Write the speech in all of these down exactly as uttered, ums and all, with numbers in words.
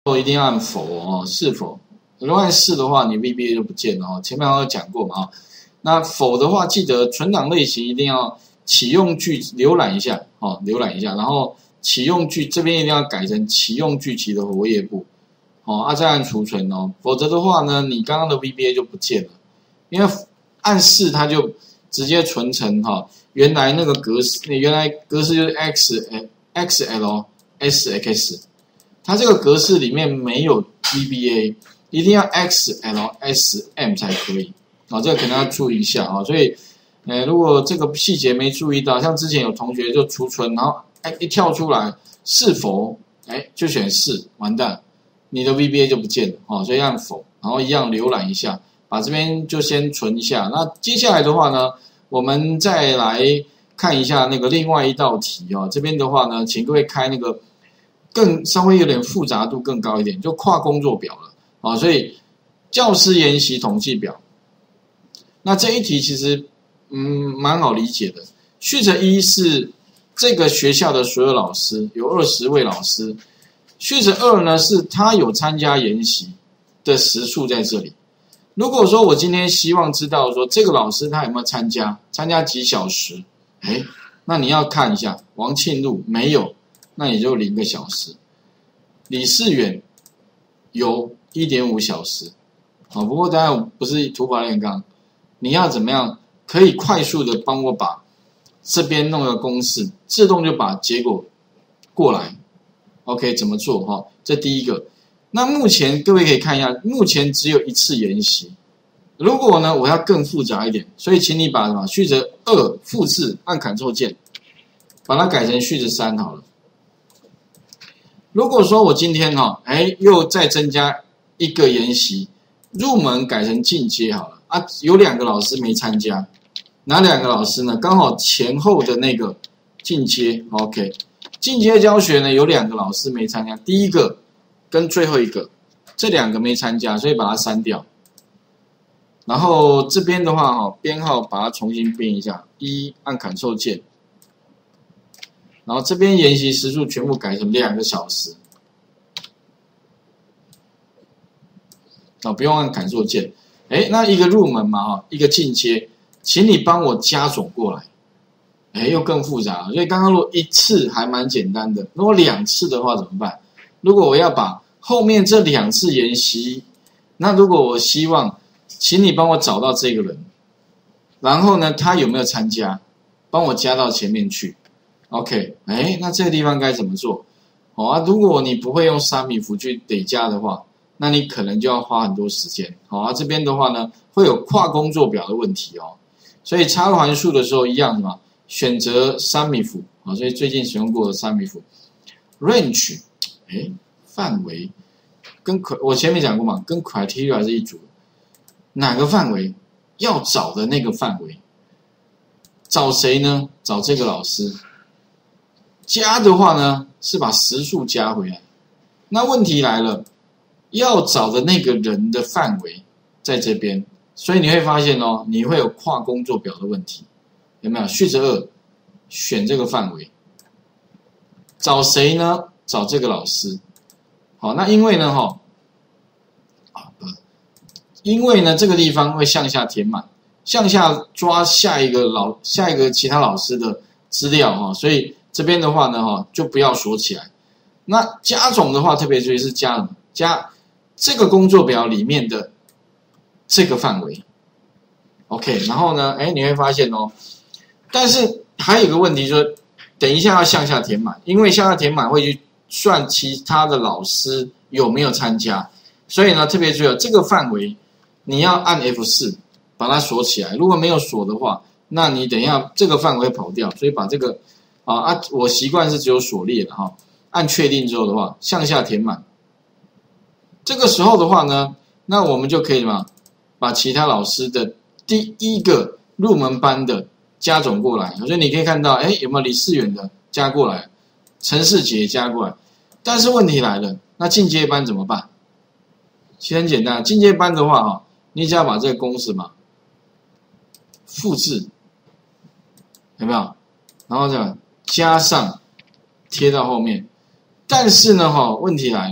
后一定要按否哦，是否？如果按是的话，你 V B A 就不见了哦。前面我有讲过嘛，那否的话，记得存档类型一定要启用句浏览一下哦，浏览一下，然后启用句这边一定要改成启用句集的活页簿哦，啊再按储存哦，否则的话呢，你刚刚的 V B A 就不见了，因为按是它就直接存成哈、哦，原来那个格式，原来格式就是 X X L S X。它这个格式里面没有 V B A， 一定要 X L S M 才可以啊、哦，这个可能要注意一下啊、哦。所以，呃，如果这个细节没注意到，像之前有同学就储存，然后哎一跳出来是否，哎就选是，完蛋，你的 V B A 就不见了哦。所以按否，然后一样浏览一下，把这边就先存一下。那接下来的话呢，我们再来看一下那个另外一道题哦。这边的话呢，请各位开那个。更稍微有点复杂度更高一点，就跨工作表了啊、哦，所以教师研习统计表，那这一题其实嗯蛮好理解的。序则一是这个学校的所有老师，有二十位老师。序则二呢是他有参加研习的时数在这里。如果说我今天希望知道说这个老师他有没有参加，参加几小时，哎，那你要看一下王庆禄没有。那也就零个小时，李世远有 一点五小时，啊，不过当然不是土法炼钢，你要怎么样可以快速的帮我把这边弄个公式，自动就把结果过来 ，OK 怎么做哈？这第一个。那目前各位可以看一下，目前只有一次研习，如果呢我要更复杂一点，所以请你把什么序则二复制，按 Ctrl 键，把它改成序则三好了。如果说我今天哈、哦，哎，又再增加一个研习，入门改成进阶好了啊，有两个老师没参加，哪两个老师呢？刚好前后的那个进阶 ，OK， 进阶教学呢有两个老师没参加，第一个跟最后一个，这两个没参加，所以把它删掉。然后这边的话哈、哦，编号把它重新编一下，一按 Ctrl 键。然后这边研习时数全部改成两个小时，啊，不用按Ctrl键。哎，那一个入门嘛，哈，一个进阶，请你帮我加总过来。哎，又更复杂了。所以刚刚如果一次还蛮简单的，如果两次的话怎么办？如果我要把后面这两次研习，那如果我希望，请你帮我找到这个人，然后呢，他有没有参加，帮我加到前面去。OK， 哎，那这个地方该怎么做？好、哦、啊，如果你不会用三米符去得加的话，那你可能就要花很多时间。好、哦、啊，这边的话呢，会有跨工作表的问题哦。所以插入函数的时候一样的嘛，选择三米符啊、哦，所以最近使用过的三米符。range， 哎，范围跟我前面讲过嘛，跟 criteria 是一组。哪个范围？要找的那个范围。找谁呢？找这个老师。加的话呢，是把时数加回来。那问题来了，要找的那个人的范围在这边，所以你会发现哦，你会有跨工作表的问题，有没有？序则二，选这个范围，找谁呢？找这个老师。好，那因为呢，哈、啊，因为呢，这个地方会向下填满，向下抓下一个老下一个其他老师的资料哈、哦，所以。这边的话呢，哈，就不要锁起来。那加总的话，特别注意是加什么？加这个工作表里面的这个范围。OK， 然后呢，哎，你会发现哦，但是还有个问题就是，等一下要向下填满，因为向下填满会去算其他的老师有没有参加，所以呢，特别注意这个范围，你要按 F 四 把它锁起来。如果没有锁的话，那你等一下这个范围会跑掉，所以把这个。啊啊！我习惯是只有锁列的哈，按确定之后的话，向下填满。这个时候的话呢，那我们就可以嘛，把其他老师的第一个入门班的加总过来。所以你可以看到，哎，有没有李世远的加过来，陈世杰加过来。但是问题来了，那进阶班怎么办？其实很简单，进阶班的话哈，你只要把这个公式嘛复制，有没有？然后这样。加上贴到后面，但是呢，哈，问题来了，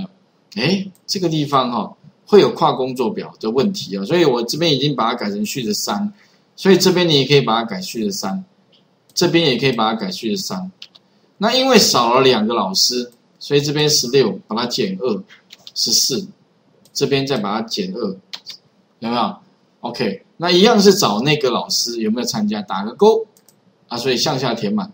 哎，这个地方哈、哦、会有跨工作表的问题啊、哦，所以我这边已经把它改成序的三，所以这边你也可以把它改序的三，这边也可以把它改序的三。那因为少了两个老师，所以这边十六把它减二，十四，这边再把它减二，有没有 ？OK， 那一样是找那个老师有没有参加，打个勾啊，所以向下填满，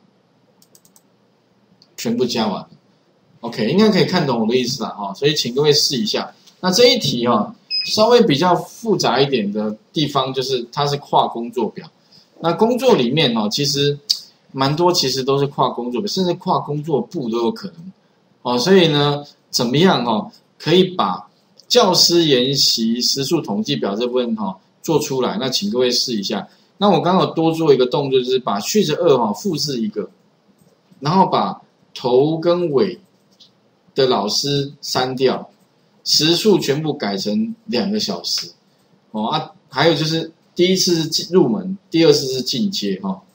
全部加完。OK， 应该可以看懂我的意思了哈，所以请各位试一下。那这一题哈、哦，稍微比较复杂一点的地方就是它是跨工作表。那工作里面哦，其实蛮多其实都是跨工作表，甚至跨工作部都有可能哦。所以呢，怎么样哦，可以把教师研习时数统计表这部分哈、哦、做出来？那请各位试一下。那我刚好多做一个动作，就是把序着二哈复制一个，然后把头跟尾的老师删掉，时数全部改成两个小时，哦啊，还有就是第一次是入门，第二次是进阶哈、哦。